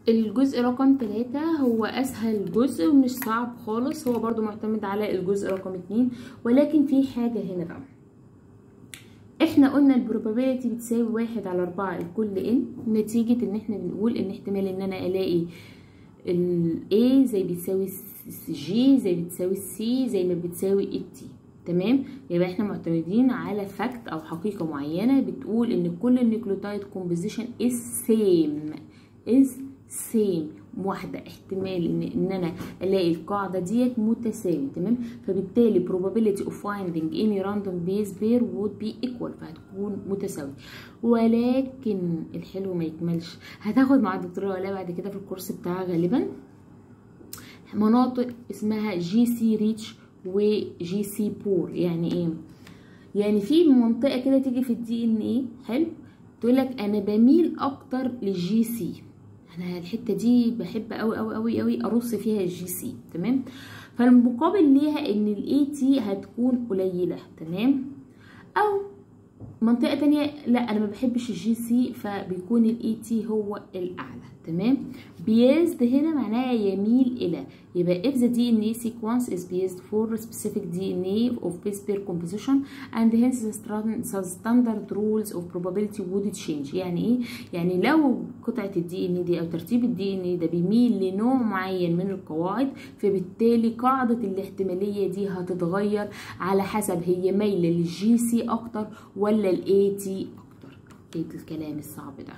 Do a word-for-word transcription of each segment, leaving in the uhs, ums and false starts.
الجزء رقم ثلاثة هو اسهل جزء ومش صعب خالص، هو برضو معتمد على الجزء رقم اتنين، ولكن في حاجة هنا بقى. احنا قلنا البروبابيلتي بتساوي واحد على اربعة لكل ان، نتيجة ان احنا بنقول ان احتمال ان انا الاقي ال A زي بتساوي G زي بتساوي C زي ما بتساوي ال T. تمام، يبقى احنا معتمدين على فاكت او حقيقة معينة بتقول ان كل النيوكليوتايد كومبوزيشن is same is same واحدة، احتمال ان ان انا الاقي القاعدة ديت متساوي. تمام، فبالتالي probability of finding any random base pair would be equal، فهتكون متساوي. ولكن الحلو ما يكملش، هتاخد مع الدكتورة ولا بعد كده في الكورس بتاعها غالبا مناطق اسمها جي سي ريتش وجي سي بور. يعني ايه؟ يعني في منطقة كده تيجي في الدي ان ايه حلو تقول لك انا بميل اكتر للجي سي، انا الحته دي بحب قوي قوي قوي قوي ارص فيها الجي سي. تمام، فالمقابل ليها ان الاي تي هتكون قليله. تمام، او منطقه تانية لا انا ما بحبش الجي سي فبيكون الاي تي هو الاعلى. تمام، بيزد هنا معناها يميل الى، يبقى if the دي إن إيه sequence is based for specific دي إن إيه of base pair composition and hence the standard rules of probability would change. يعني ايه؟ يعني لو قطعة الدي إن إيه دي او ترتيب الدي إن إيه ده بيميل لنوع معين من القواعد، فبالتالي قاعدة الاحتمالية دي هتتغير على حسب هي مايلة للجي سي اكتر ولا الاي تي اكتر. ايه الكلام الصعب ده؟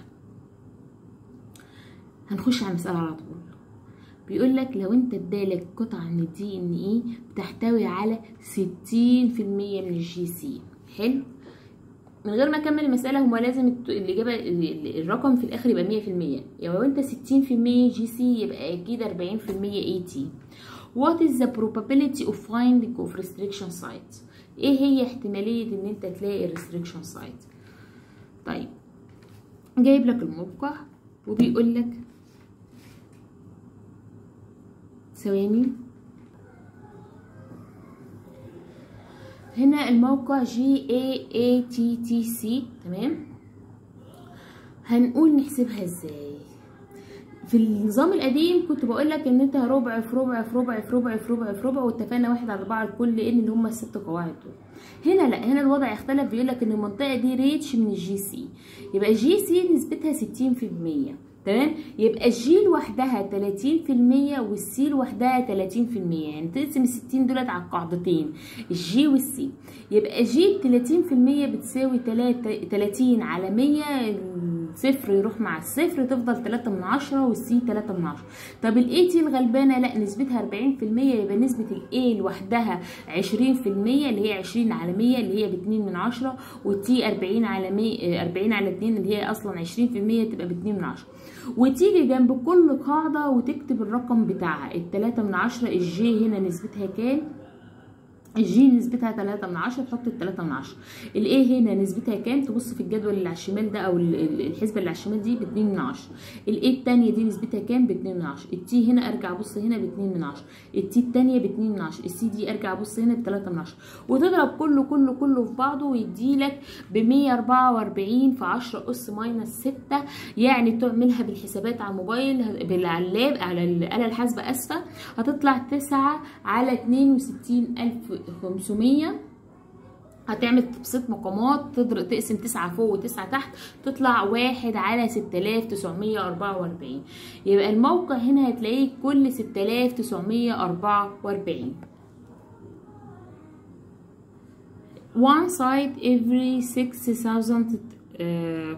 هنخش على المسألة على طول. بيقول لك لو انت ادالك قطعة من الدي ان ايه بتحتوي على ستين في المية من الجي سي. حلو، من غير ما اكمل المسألة هو لازم الاجابة الرقم في الاخر يبقى مية في المية. يعني لو انت ستين في المية جي سي يبقى اكيد اربعين في المية اي تي. What is the probability of finding of restriction sites؟ ايه هي احتمالية ان انت تلاقي restriction site؟ طيب جايب لك الموقع وبيقول لك ثواني، هنا الموقع جي اي اي تي تي سي. تمام، هنقول نحسبها ازاي؟ في النظام القديم كنت بقول لك ان انت ربع في ربع في ربع في ربع في ربع في ربع واتفقنا واحد على اربعه لكل ان اللي هم الست قواعد دول. هنا لا، هنا الوضع اختلف، بيقول لك ان المنطقه دي ريتش من الجي سي، يبقى الجي سي نسبتها ستين في المية. تمام، يبقى الجي لوحدها تلاتين في المية والسي لوحدها تلاتين في المية. يعني تقسم الستين دولت على القاعدتين الجي والسي، يبقى جي تلاتين في المية بتساوي تلاتين على مية، صفر يروح مع الصفر تفضل تلاتة من عشرة والسي تلاتة من عشرة. طب الاي تي الغلبانه لا نسبتها اربعين في المية، يبقى نسبه الاي لوحدها عشرين في المية اللي هي عشرين على مية اللي هي باتنين من عشرة، والتي اربعين على مية اربعين على اتنين اللي هي اصلا عشرين في المية تبقى باتنين من عشرة. وتيجي جنب كل قاعده وتكتب الرقم بتاعها. التلاتة من عشرة الجي هنا نسبتها كام؟ الجي نسبتها تلاتة من عشرة، تحط التلاتة من عشرة. الايه هنا نسبتها كام؟ تبص في الجدول اللي على الشمال ده او الحسبه اللي على الشمال دي باتنين من عشرة. الايه التانية دي نسبتها كام؟ باتنين من عشرة. التي هنا ارجع ابص هنا باتنين من عشرة. التي التانية باتنين من عشرة. السي دي ارجع ابص هنا بتلاتة من عشرة. وتضرب كله كله كله في بعضه ويديلك بمية اربعة واربعين في عشرة اس ماينس ستة. يعني تعملها بالحسابات على الموبايل بالعلاب على الآلة الحاسبة اسفة، هتطلع تسعة على اتنين وستين الف خمسمية. هتعمل تبسيط مقامات تضرب تقسم تسعة فوق وتسعة تحت تطلع واحد على ستة آلاف تسعمية اربعة واربعين. يبقى الموقع هنا هتلاقيه كل ستة آلاف تسعمية اربعة واربعين. one side every six thousand uh,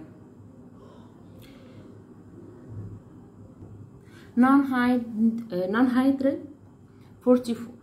non-hydrogen forty-four.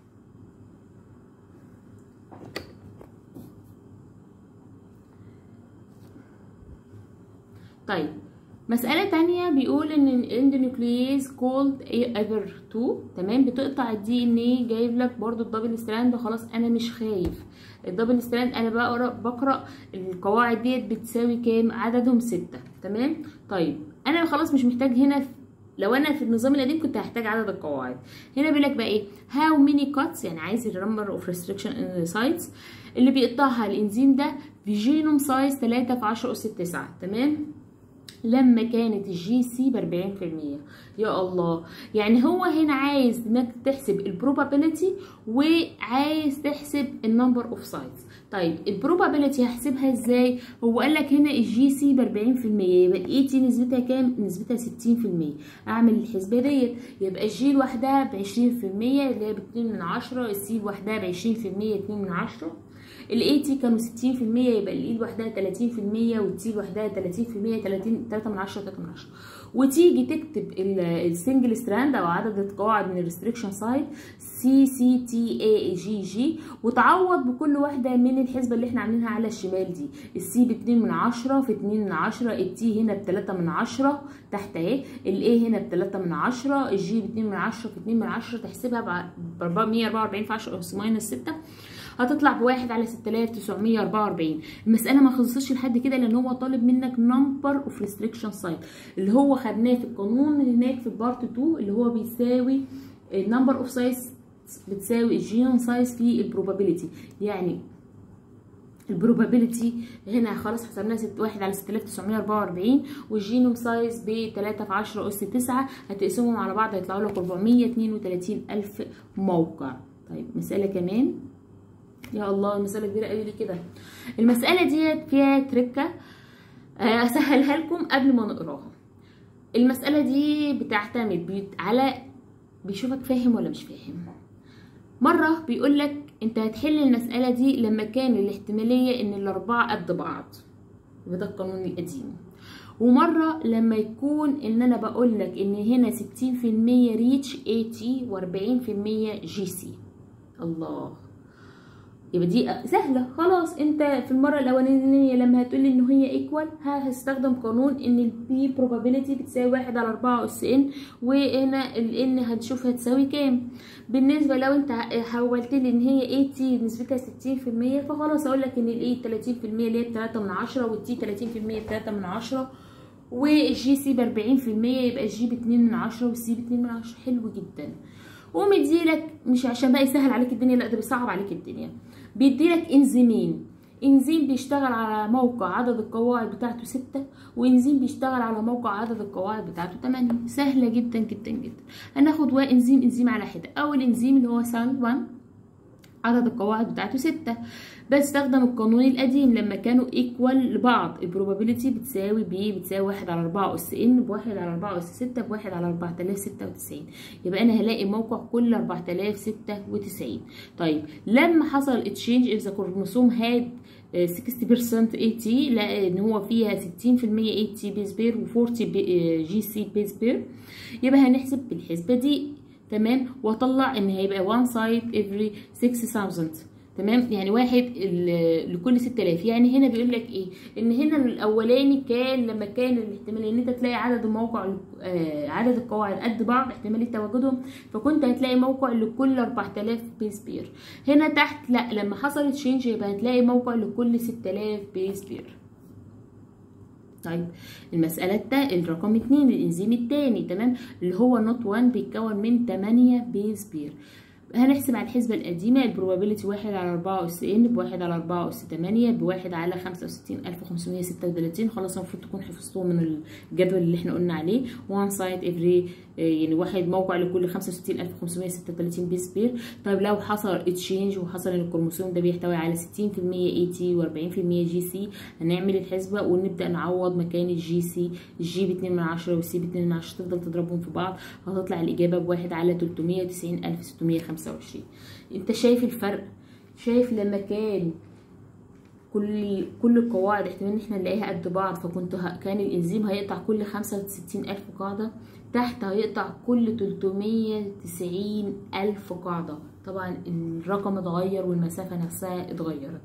طيب مسألة تانية بيقول ان الاندونيوكليز كولد ايفر اتنين. تمام، بتقطع الدي ان ايه، جايب لك برضو الدبل ستراند. خلاص انا مش خايف الدبل ستراند، انا بقرا بقرا القواعد ديت بتساوي كام؟ عددهم ستة. تمام، طيب انا خلاص مش محتاج هنا، لو انا في النظام القديم كنت هحتاج عدد القواعد. هنا بيقول لك بقى ايه؟ هاو ميني كاتس، يعني عايز النمبر اوف ريستريكشن ان سايتس اللي بيقطعها الانزيم ده في جينوم سايز تلاتة في عشرة اس تسعة. تمام، لما كانت الجي سي ب أربعين في المية. يا الله، يعني هو هنا عايز انك تحسب البروبابيلتي وعايز تحسب النمبر اوف سايدز. طيب البروبابيلتي هحسبها ازاي؟ هو قال لك هنا الجي سي ب أربعين في المية، يبقى الاي تي نسبتها كام؟ نسبتها ستين في المية. اعمل الحسبه ديت، يبقى الجي لوحدها ب عشرين في المية اللي هي ب اتنين من عشرة، السي لوحدها ب عشرين في المية اتنين من عشرة، الاي تي كانوا ستين في المية يبقى الاي لوحدها تلاتين في المية والتي لوحدها تلاتين في المية، تلاتين تلاتة من عشرة تلاتة من عشرة. وتيجي تكتب السنجل ستراند او عدد القواعد من الريستريكشن سايد سي سي تي اي جي جي، وتعوض بكل واحده من الحسبه اللي احنا عاملينها على الشمال دي. السي ب اتنين من عشرة في اتنين من عشرة، التي هنا ب تلاتة من عشرة تحت اهي، الاي هنا ب تلاتة من عشرة، الجي ب اتنين من عشرة في اتنين من عشرة، تحسبها ب مية واربعة واربعين في عشرة اس ماينس ستة، هتطلع بواحد على ستة آلاف تسعمية واربعة واربعين. المسألة ما خلصتش لحد كده، لأن هو طالب منك نمبر اوف ريستريكشن سايت اللي هو خدناه في القانون هناك في بارت اتنين، اللي هو بيساوي النمبر اوف سايز بتساوي الجينوم سايز في البروبابيلتي. يعني البروبابيلتي هنا خلاص حسبناها واحد على ستة آلاف تسعمية واربعة واربعين، والجينوم سايز ب تلاتة في عشرة اس تسعة، هتقسمهم على بعض هيطلعوا لك اربعمية اتنين وتلاتين الف موقع. طيب مسألة كمان. يا الله المسألة كبيرة قوي ليه كده؟ المسألة ديت فيها تركة اسهلها لكم قبل ما نقراها. المسألة دي بتعتمد على بيشوفك فاهم ولا مش فاهم. مرة بيقولك انت هتحل المسألة دي لما كان الاحتمالية ان الاربعة قد بعض، وده القانون القديم. ومرة لما يكون ان انا بقولك ان هنا ستين في المية ريتش اي تي واربعين في المية جي سي. الله، يبقى دي سهله خلاص. انت في المره الاولانيه لما هتقولي ان هي ايكوال هستخدم قانون ان البي بروبابيلتي بتساوي واحد على اربعة اس ان، وهنا الان هنشوف هتساوي كام. بالنسبه لو انت حولت لي ان هي اي تي نسبتها ستين في المية، فخلاص اقول لك ان الاي تلاتين في المية اللي هي ب تلاتة من عشرة، والتي تلاتين في المية ب تلاتة من عشرة، والجي سي ب اربعين في المية يبقى الجي ب اتنين من عشرة والسي ب اتنين من عشرة. حلو جدا. ومديلك مش عشان بقى يسهل عليك الدنيا، لا ده بيصعب عليك الدنيا، بيديلك انزيمين. انزيم بيشتغل على موقع عدد القواعد بتاعته ستة، وانزيم بيشتغل على موقع عدد القواعد بتاعته تمانية. سهله جدا جدا جدا. هناخد انزيم انزيم على حده. اول انزيم اللي هو ساوند واحد عدد القواعد بتاعته ستة، بستخدم القانون القديم لما كانوا ايكوال لبعض. البروبابيلتي بتساوي بي بتساوي واحد على اربعة اس ان بواحد على اربعة اس ستة بواحد على اربعة آلاف ستة وتسعين، يبقى انا هلاقي موقع كل اربعة آلاف ستة وتسعين. طيب لما حصل اتشينج اذا كروموسوم هاد ستين بالمية اي تي، لان هو فيها ستين في المية اي تي بيز بير و40 جي سي بيز بير، يبقى هنحسب بالحسبه دي تمام، واطلع ان هيبقى one side every six thousand. تمام، يعني واحد لكل ستة آلاف. يعني هنا بيقول لك ايه؟ ان هنا الاولاني كان لما كان الاحتمال ان انت تلاقي عدد الموقع آه عدد القواعد قد بعض احتماليه تواجدهم، فكنت هتلاقي موقع لكل اربعة آلاف بيس بير. هنا تحت لا، لما حصل تشينج يبقى هتلاقي موقع لكل ستة آلاف بيس بير. طيب المسألة التا الرقم اتنين الانزيم التاني تمام، اللي هو نوت واحد بيتكون من تمانية بيز بير. هنحسب على الحسبة القديمة البروبابيلتي واحد على اربعة اس ان بواحد على اربعة اس تمانية بواحد على خمسة وستين الف وخمسمية ستة وتلاتين. خلاص المفروض تكون حفظتوه من الجدول اللي احنا قلنا عليه. وان سايد افري يعني واحد موقع لكل خمسة وستين الف وخمسمية ستة وتلاتين بيس بير. طيب لو حصل اتشينج وحصل ان الكروموسوم ده بيحتوي على ستين في المية اي تي واربعين في المية جي سي، هنعمل الحسبة ونبدأ نعوض مكان الجي سي. الجي ب اتنين من عشرة والسي ب اتنين من عشرة، تفضل تضربهم في بعض، هتطلع الإجابة بواحد على تلتمية وتسعين الف ستمية خمسة وعشرين. انت شايف الفرق؟ شايف لما كان كل كل القواعد احتمال ان احنا نلاقيها قد بعض، فكنت ه... كان الانزيم هيقطع كل خمسة وستين الف قاعده، تحت هيقطع كل تلتمية وتسعين الف قاعده. طبعا الرقم اتغير والمسافه نفسها اتغيرت.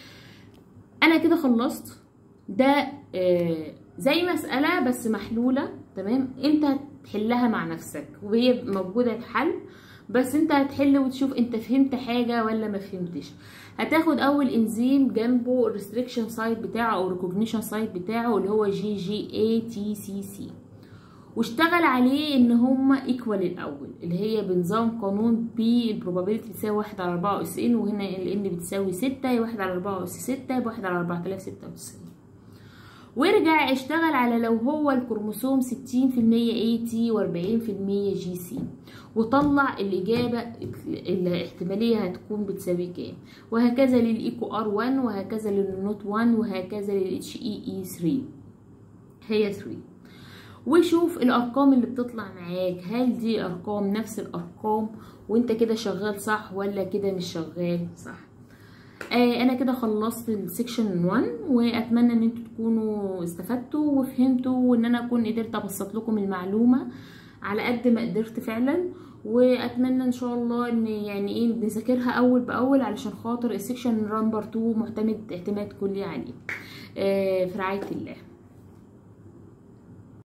انا كده خلصت. ده آه زي مساله بس محلوله تمام، انت هتحلها مع نفسك وهي موجوده حل، بس انت هتحل وتشوف انت فهمت حاجه ولا ما فهمتش. هتاخد اول انزيم جنبه الريستريكشن سايت بتاعه او ريكوجنيشن سايت بتاعه اللي هو جي جي اي تي سي سي، واشتغل عليه ان هما ايكوال الاول اللي هي بنظام قانون بي البروبابيلتي بتساوي واحد على اربعة اس ان، وهنا ال ان بتساوي ستة، واحد على اربعة اس ستة بواحد على اربعة آلاف ستة وتسعين. وارجع اشتغل على لو هو الكروموسوم ستين في المية اي تي واربعين في المية جي سي، وطلع الإجابة الاحتمالية هتكون بتساوي كام، وهكذا للإيكو ار واحد، وهكذا للنوت واحد، وهكذا للاتش اي اي ثلاثة، هي ثلاثة. وشوف الأرقام اللي بتطلع معاك، هل دي أرقام نفس الأرقام وانت كده شغال صح ولا كده مش شغال صح. آه انا كده خلصت السكشن واحد، واتمنى ان انتوا تكونوا استفدتوا وفهمتوا، وان انا اكون قدرت ابسط لكم المعلومه على قد ما قدرت فعلا. واتمنى ان شاء الله ان يعني ايه نذاكرها اول باول، علشان خاطر السكشن نمبر اتنين معتمد اعتماد كلي عليه. آه في رعايه الله.